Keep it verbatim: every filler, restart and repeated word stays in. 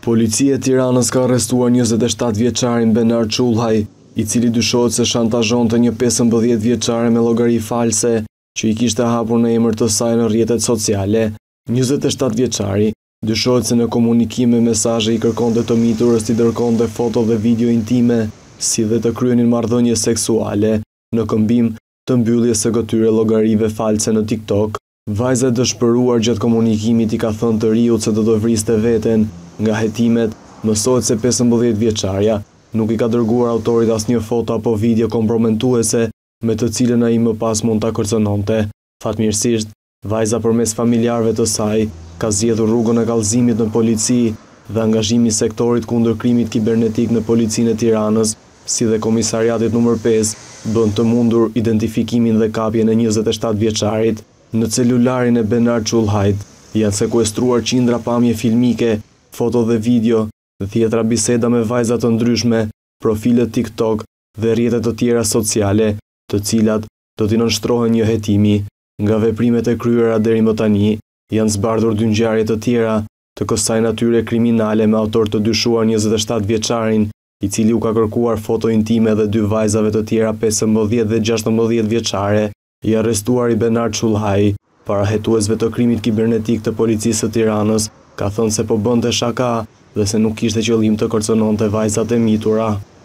Policia e Tiranës ka arrestuar njëzet e shtatë vjeçarin Benar Çullhaj, i cili dyshohet se shantazhonte një pesëmbëdhjetë vjeçare me llogari false që i kishte hapur në emër të saj në rrjetet sociale. njëzet e shtatë vjeçari dyshohet se në komunikim me mesazhe i kërkonte të miturës t'i dërgonte foto dhe video intime, si dhe të kryenin marrëdhënie seksuale, në këmbim të mbylljes së këtyre llogarive false në TikTok. Vajza e dëshpëruar gjatë komunikimit i ka thënë të riut se do të vriste veten. Nga hetimet, mësohet se pesëmbëdhjetë vjeçarja nuk i ka dërguar autorit asnjë foto apo video komprometuese me të cilën ai më pas mund ta kërcënonte. Fatmirësisht, vajza përmes familjarëve të saj ka zgjedhur rrugën e kallëzimit në polici dhe angazhimi i sektorit kundër krimit kibernetik në Policinë e Tiranës, si dhe Komisariatit numër pesë, bën të mundur identifikimin dhe kapjen e njëzet e shtatë vjeçarit. Në celularin e Benar Çullhajt janë sekuestruar qindra pamje filmike, foto dhe video, dhe thjetra biseda me vajza të ndryshme, profile TikTok dhe rrjete të tjera sociale, të cilat do t'i nënshtrohen një hetimi. Nga veprimet e kryera deri më tani, janë zbardhur dy ngjarje të tjera të kësaj natyre kriminale me autor të dyshuar njëzet e shtatë vjeçarin, i cili u ka kërkuar foto intime dhe dy vajzave të tjera pesëmbëdhjetë dhe gjashtëmbëdhjetë vjeçare. I arrestuari Benar Çullhaj, parahetuesve të krimit kibernetik të Policisë së Tiranës, ka thënë se po bënte shaka dhe se nuk kishte qëllim të kërcënonte vajzat e mitura.